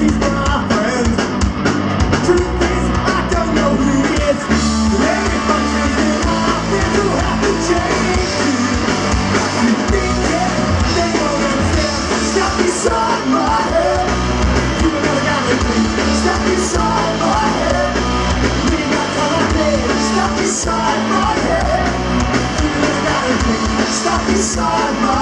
he's my friend. Truth is, I don't know who he is. Every function in my friends who have to change you. You think it, they won't understand. Stuck inside my head. You never got anything. Stuck inside my head. We got time I did. Stuck inside my head. You never got anything. Stuck inside my head.